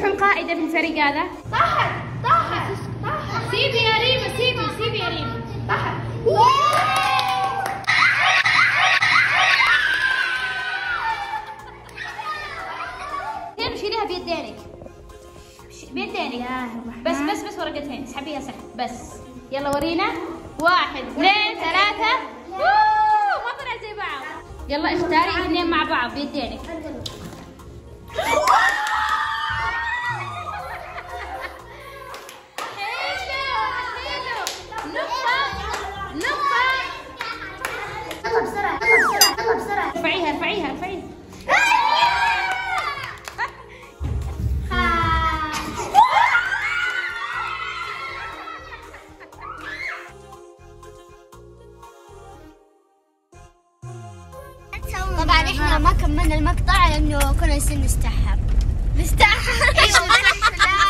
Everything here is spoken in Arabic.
وش القاعدة في الفريق هذا؟ طاحت. سيبي يا ريما، سيبي يا ريما. طاحت. شيليها بيدينك. بس ورقتين اسحبيها سحب بس. يلا ورينا. 1 2 3. ما طلع زي بعض. يلا اختاري اثنين مع بعض بيدينك. نقطة. ارفعيها. طبعا احنا ما كملنا المقطع لانه كنا نستحر. ايوه